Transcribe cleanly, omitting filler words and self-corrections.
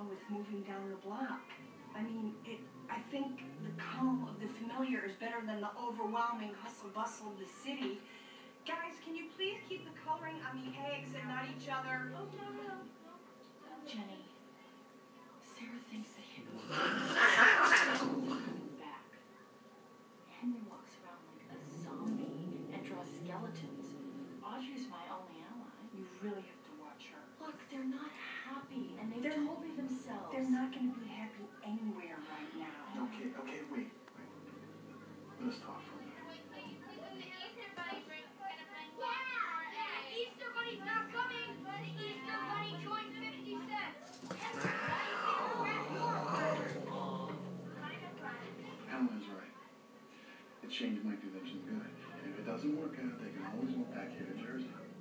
well with moving down the block. I mean, I think the calm of the familiar is better than the overwhelming hustle-bustle of the city. Guys, can you please keep the coloring on the eggs and not each other? Oh, no. Jenny, Sarah thinks the hippos back. Henry walks around like a zombie and draws skeletons. Audrey's my only ally. You really have to watch her. Look, they're not happy, and they've told me themselves. They're not going to be happy anywhere right now. Okay, wait. Let's talk for a minute. Easter Bunny's not coming! The Easter Bunny joined 50 cents! Emily's right. The change might do them some good. And if it doesn't work out, they can always move back here to Jersey.